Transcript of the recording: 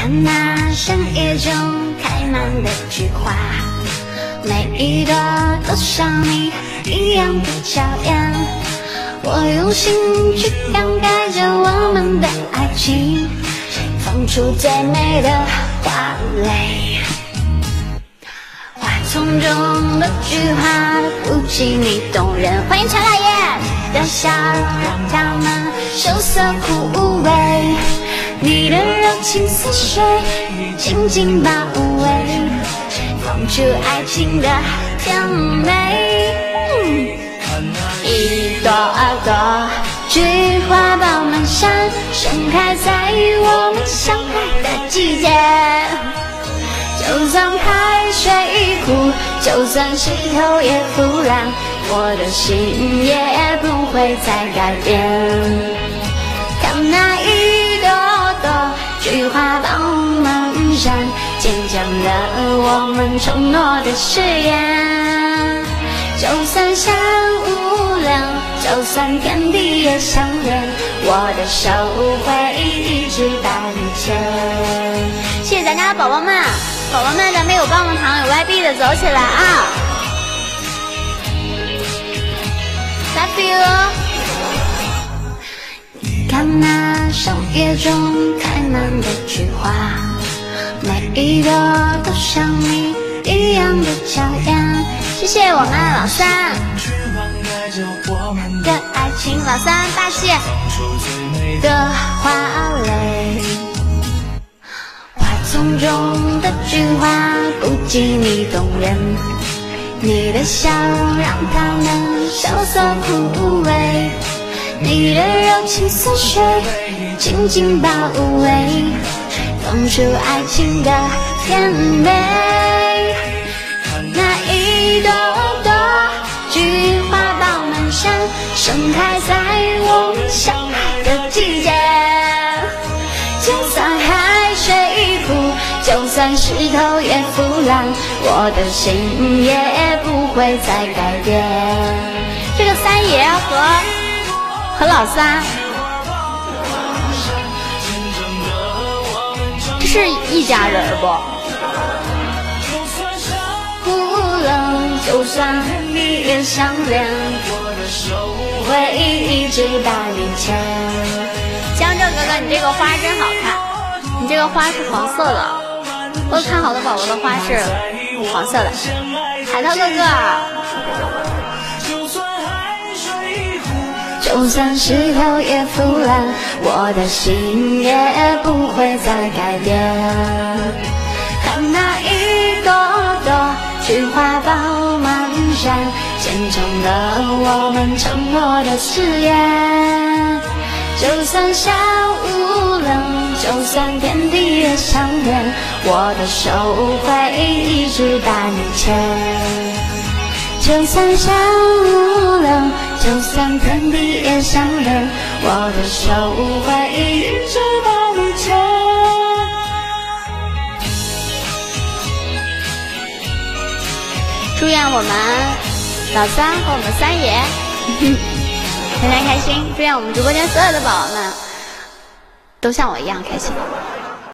看那深夜中开满的菊花，每一朵都像你一样的娇艳。我用心去灌溉着我们的爱情，放出最美的花蕾。花丛中的菊花不及你动人。欢迎陈老爷的笑容，让他们羞涩枯萎。你的柔情似水，紧紧包围，放出爱情的甜美。一朵朵菊花爆满山，盛开在我们相爱的季节。就算海水枯，就算石头也腐烂，我的心也不会再改变。看那一朵朵菊花爆满山，坚强的我们承诺的誓言。就算山无量，就算天地也相连，我的手会一直带你牵。谢谢咱家的宝宝们，宝宝们，咱们有棒棒糖有外币的走起来啊 ！Love you。你看那深夜中开满的菊花，每一朵都像你一样的娇艳。谢谢我们老三的爱情，老三大气的花蕾。花丛中的菊花不及你动人，你的笑容让他们羞涩枯萎。你的柔情似水，紧紧包围，放出爱情的甜美。那一朵朵菊花爆满山，盛开在我们相爱的季节。就算海水枯，就算石头也腐烂，我的心也不会再改变。这个三爷和老三，这是一家人不？就算你也相恋，我的手会一直把你牵。江浙哥哥，你这个花真好看，你这个花是黄色的，我看好的宝宝的花是黄色的。海涛哥哥，就算石头也腐烂，我的心也不会再改变。看那一朵朵菊花爆满山，虔诚的我们承诺的誓言。就算山无量，就算天地也相连，我的手会一直把你牵。就算山无量，就算天地也相连，我的手会一直把你牵。祝愿我们老三和我们三爷天天开心，祝愿我们直播间所有的宝宝们都像我一样开心。